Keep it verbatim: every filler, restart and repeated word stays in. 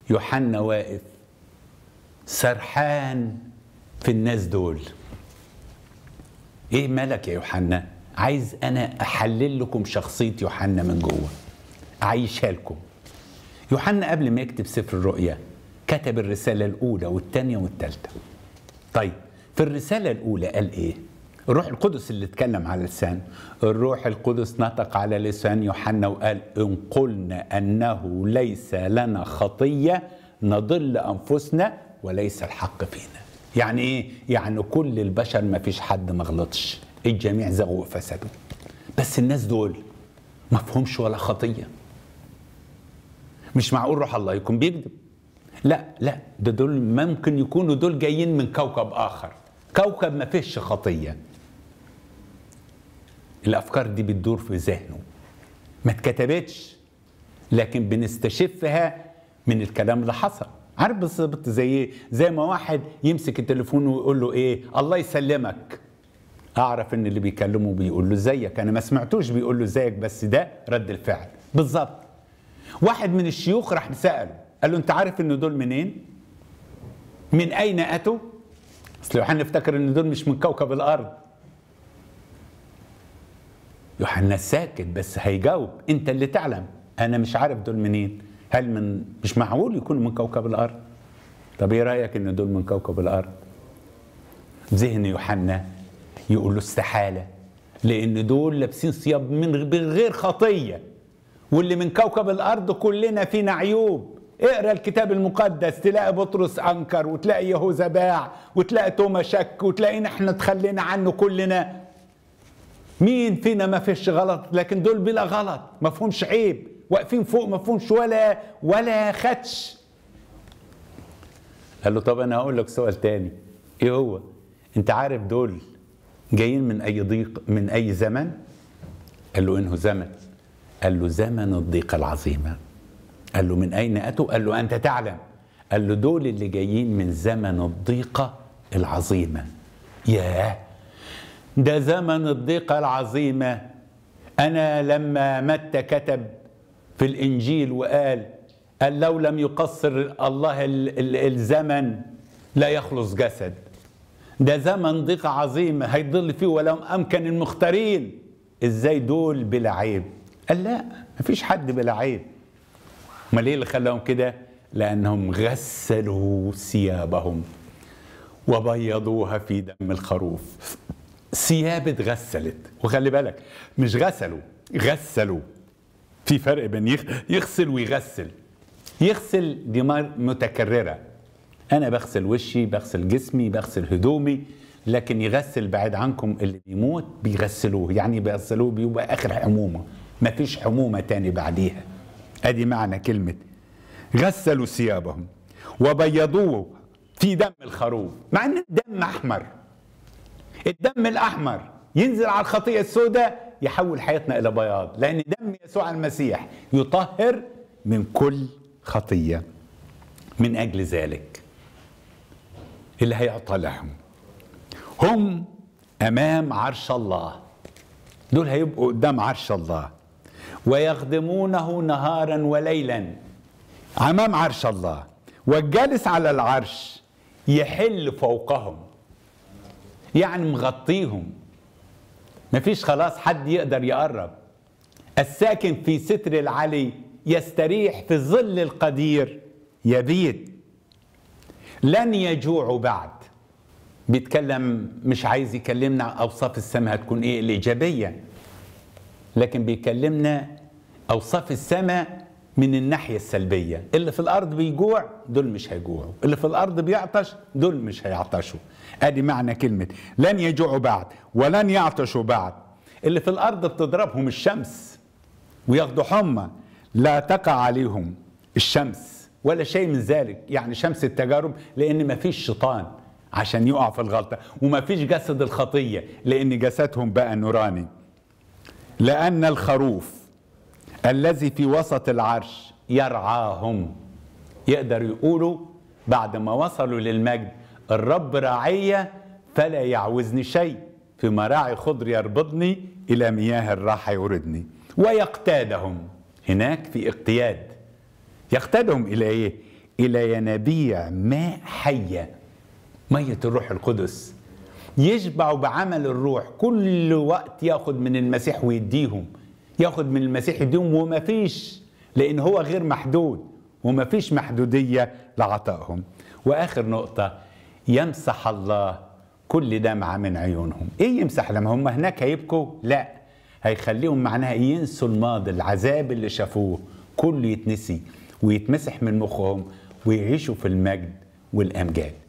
يوحنا واقف سرحان في الناس دول. ايه مالك يا يوحنا؟ عايز انا احلل لكم شخصية يوحنا من جوه، اعيشها لكم. يوحنا قبل ما يكتب سفر الرؤيا كتب الرسالة الأولى والثانية والثالثة. طيب في الرسالة الأولى قال إيه؟ الروح القدس اللي اتكلم على لسان، الروح القدس نطق على لسان يوحنا وقال: إن قلنا أنه ليس لنا خطية نضل أنفسنا وليس الحق فينا. يعني إيه؟ يعني كل البشر ما فيش حد ما غلطش، الجميع زغوا وفسدوا، بس الناس دول ما فيهمش ولا خطية. مش معقول روح الله يكون بيكذب. لا لا، ده دول ممكن يكونوا دول جايين من كوكب آخر، كوكب ما فيش خطية. الأفكار دي بتدور في ذهنه، ما اتكتبتش، لكن بنستشفها من الكلام اللي حصل. عارف بالظبط زي ايه؟ زي ما واحد يمسك التليفون ويقول له ايه؟ الله يسلمك. اعرف ان اللي بيكلمه بيقول له زيك، انا ما سمعتوش بيقول له زيك، بس ده رد الفعل بالظبط. واحد من الشيوخ راح سأله، قال له: انت عارف ان دول منين؟ من اين اتوا؟ اصل يوحنا افتكر ان دول مش من كوكب الارض. يوحنا ساكت بس هيجاوب: انت اللي تعلم، انا مش عارف دول منين. هل من مش معقول يكونوا من كوكب الارض؟ طب ايه رايك ان دول من كوكب الارض؟ ذهن يوحنا يقول له استحاله، لان دول لابسين ثياب من غير خطيه، واللي من كوكب الارض كلنا فينا عيوب. اقرا الكتاب المقدس تلاقي بطرس انكر، وتلاقي يهوذا باع، وتلاقي توما شك، وتلاقينا احنا تخلينا عنه كلنا. مين فينا ما فيش غلط؟ لكن دول بلا غلط، ما فيهمش عيب، واقفين فوق ما فيهمش ولا ولا خدش. قال له: طب انا هقول لك سؤال تاني. ايه هو؟ انت عارف دول جايين من اي ضيق، من اي زمن؟ قال له: انه زمن؟ قال له: زمن الضيقة العظيمة. قال له: من أين أتوا؟ قال له: أنت تعلم. قال له: دول اللي جايين من زمن الضيقة العظيمة. ياه، ده زمن الضيقة العظيمة. أنا لما متى كتب في الإنجيل وقال: قال لو لم يقصر الله الزمن لا يخلص جسد. ده زمن ضيقة عظيمة هيضل فيه ولو أمكن المختارين. إزاي دول بلا عيب؟ قال: لا، مفيش حد بلا عيب. ما ليه اللي خلاهم كده؟ لأنهم غسلوا ثيابهم وبيضوها في دم الخروف. ثياب اتغسلت، وخلي بالك مش غسلوا، غسلوا. في فرق بين يغسل ويغسل. يغسل دي متكررة، أنا بغسل وشي، بغسل جسمي، بغسل هدومي. لكن يغسل بعد عنكم اللي بيموت بيغسلوه، يعني بيغسلوه بيبقى آخر حمومة، مفيش حمومة تاني بعديها. ادي معنى كلمة غسلوا ثيابهم وبيضوه في دم الخروف. مع ان الدم احمر، الدم الاحمر ينزل على الخطيئة السوداء يحول حياتنا الى بياض، لان دم يسوع المسيح يطهر من كل خطية. من اجل ذلك اللي هيعطى لهم هم امام عرش الله. دول هيبقوا قدام عرش الله ويخدمونه نهارا وليلا امام عرش الله، والجالس على العرش يحل فوقهم، يعني مغطيهم، مفيش خلاص حد يقدر يقرب. الساكن في ستر العلي يستريح في ظل القدير يبيت. لن يجوعوا بعد. بيتكلم، مش عايز يكلمنا اوصاف السماء هتكون ايه الايجابيه، لكن بيكلمنا أوصاف السماء من الناحية السلبية. اللي في الأرض بيجوع دول مش هيجوعوا، اللي في الأرض بيعطش دول مش هيعطشوا. أدي معنى كلمة لن يجوعوا بعد ولن يعطشوا بعد. اللي في الأرض بتضربهم الشمس وياخدوا حمى، لا تقع عليهم الشمس ولا شيء من ذلك، يعني شمس التجارب، لأن ما فيش شيطان عشان يقع في الغلطة، وما فيش جسد الخطية لأن جسدهم بقى نوراني. لأن الخروف الذي في وسط العرش يرعاهم. يقدر يقولوا بعد ما وصلوا للمجد: الرب راعية فلا يعوزني شيء، في مراعي خضر يربضني، إلى مياه الراحة يوردني. ويقتادهم، هناك في اقتياد، يقتادهم إلى إيه؟ إلى ينابيع ماء حية، مية الروح القدس، يشبعوا بعمل الروح. كل وقت ياخد من المسيح ويديهم، ياخد من المسيح يديهم، وما فيش، لأن هو غير محدود وما فيش محدودية لعطائهم. وآخر نقطة، يمسح الله كل دمعة من عيونهم. إيه يمسح؟ لما هم هناك هيبكوا؟ لا، هيخليهم معناها ينسوا الماضي، العذاب اللي شافوه كله يتنسي ويتمسح من مخهم، ويعيشوا في المجد والأمجاد.